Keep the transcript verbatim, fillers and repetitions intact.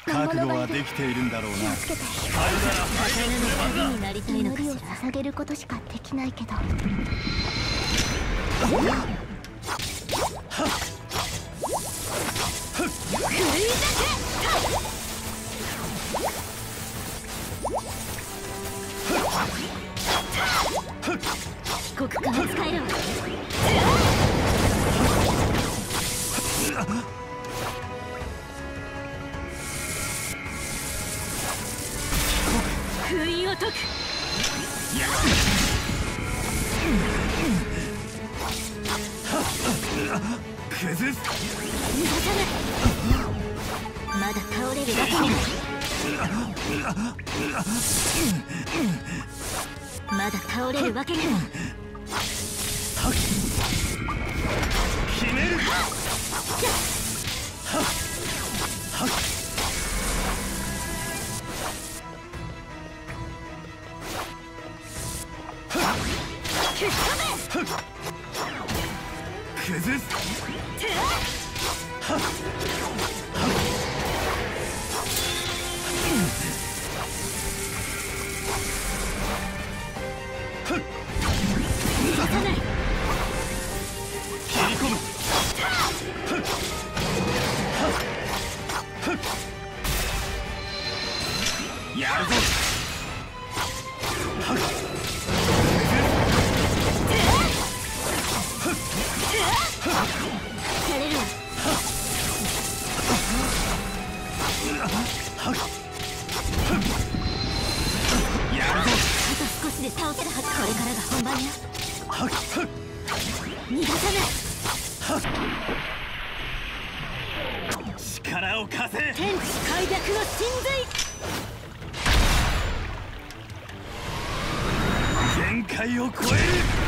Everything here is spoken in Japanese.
覚悟はできているんだろうな。 気をつけて。魚の旅になりたいのかしら。祈りを捧げることしかできないけど。極化を使えるわ。封印を解く。 崩す。 逃がさない。まだ倒れるわけには。まだ倒れるわけには。 決める。崩す。 逃がさない。 切り込む。やるぞ。 やれるわ。 やるぞ。 あと少しで倒せるはず。これからが本番よ。逃がさない。 力を貸せ。 天地開闢の神髄。 限界を超える。